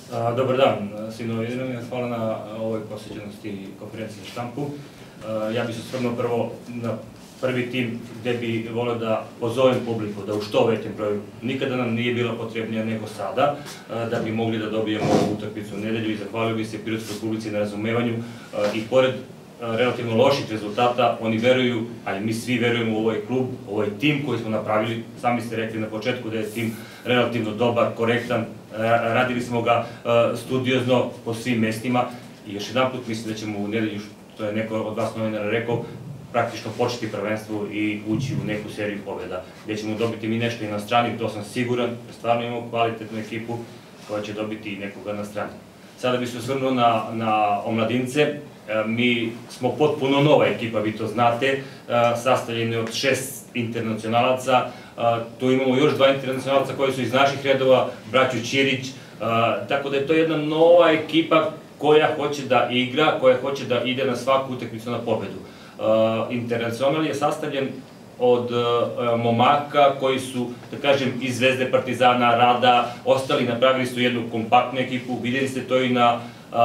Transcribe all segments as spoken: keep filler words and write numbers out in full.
Dobar dan svim novinarima, hvala na ovoj posvećenosti konferenciji za štampu. Ja bih se osvrnuo prvo na prvi tim gde bi volio da pozovem publiku da u što većem broju, nikada nam nije bila potrebnija nego sada, da bi mogli da dobijemo ovu utakmicu u nedelju i zahvalio bih se Pirotskoj publici na razumevanju i pored relativno loših rezultata, oni veruju, ali mi svi verujemo u ovaj klub, u ovaj tim koji smo napravili. Sami ste rekli na početku da je tim relativno dobar, korektan, radili smo ga studiozno po svim mestima i još jedan put mislim da ćemo u nedelju, što je neko od vas novinara rekao, praktično početi prvenstvo i ući u neku seriju pobjeda, gde ćemo dobiti mi nešto i na strani, to sam siguran, jer stvarno imamo kvalitetnu ekipu koja će dobiti nekoga na strani. Sada bih se osvrnuo na omladince. Mi smo potpuno nova ekipa, vi to znate, sastavljeni od šest internacionalaca, tu imamo još dva internacionalca koji su iz naših redova, braću Ćirić, tako da je to jedna nova ekipa koja hoće da igra, koja hoće da ide na svaku utakmicu na pobedu. Internacional je sastavljen od momaka koji su, da kažem, iz Zvezde, Partizana, Rada, ostali napravili su jednu kompaktnu ekipu, vidjeli ste to i na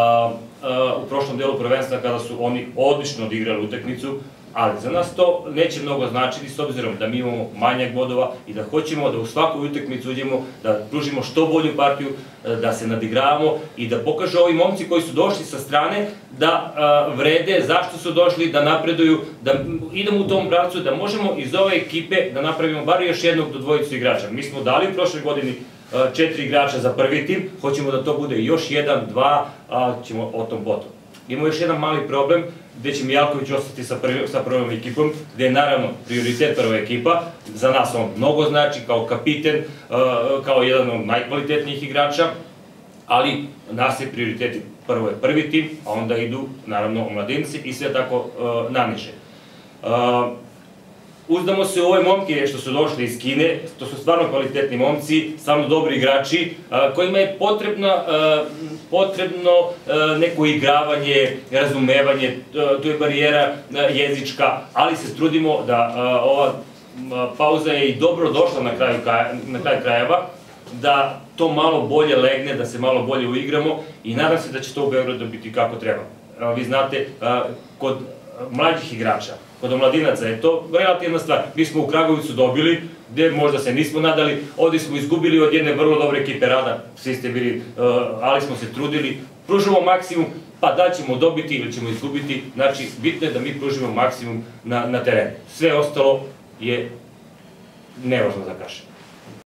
u prošlom delu prvenstva kada su oni odlično odigrali utakmicu, ali za nas to neće mnogo značiti s obzirom da mi imamo manjak bodova i da hoćemo da u svaku utakmicu uđemo, da pružimo što bolju partiju, da se nadigravamo i da pokažu ovi momci koji su došli sa strane da vrede, zašto su došli, da napreduju, da idemo u tom pravcu, da možemo iz ove ekipe da napravimo bar još jednog do dvojicu igrača. Mi smo dali u prošle godini četiri igrača za prvi tim, hoćemo da to bude još jedan, dva, ćemo o tom potom. Imamo još jedan mali problem gde će Mijalković ostati sa prvom ekipom, gde je naravno prioritet prva ekipa, za nas on mnogo znači kao kapiten, kao jedan od najkvalitetnijih igrača, ali nas je prioritet prvo je prvi tim, a onda idu naravno omladinci i sve tako naniže. Uzdamo se u ove momke što su došli iz Kine, to su stvarno kvalitetni momci, stvarno dobri igrači, kojima je potrebno neko igravanje, razumevanje, tu je barijera jezička, ali se trudimo da ova pauza je i dobro došla na kraju krajeva, da to malo bolje legne, da se malo bolje uigramo i nadam se da će to u Beogradu biti kako treba. Vi znate, kod mlađih igrača, kod omladinaca je to relativna stvar. Mi smo u Kragovicu dobili, gde možda se nismo nadali, ovdje smo izgubili od jedne vrlo dobre ekipe Rada, svi ste bili, ali smo se trudili, pružimo maksimum, pa da ćemo dobiti ili ćemo izgubiti, znači bitno je da mi pružimo maksimum na terenu. Sve ostalo je nevažno da kažem.